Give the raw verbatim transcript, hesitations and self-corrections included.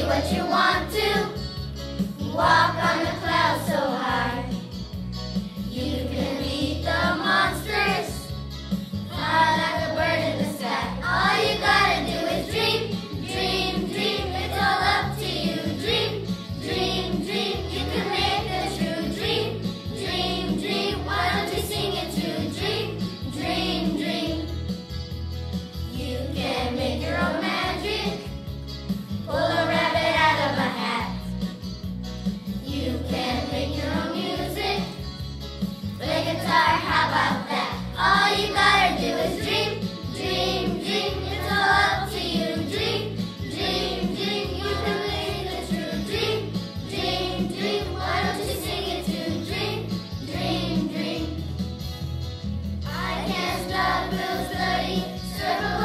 what you want to. Walk on the clouds so high. You can beat the monsters. Fly like a bird in the sky. All you gotta do is dream, dream, dream. It's all up to you. Dream, dream, dream. You can make a true dream, dream, dream. Why don't you sing it too? Dream, dream, dream. You can make your own magic. Pull a rabbit out of a hat. You can make your own music. Play guitar, how about that? All you gotta do is dream, dream, dream. It's all up to you. Dream, dream, dream. You can make a true dream, dream, dream. Why don't you sing it too? Dream, dream, dream. I can't stop, will study, circle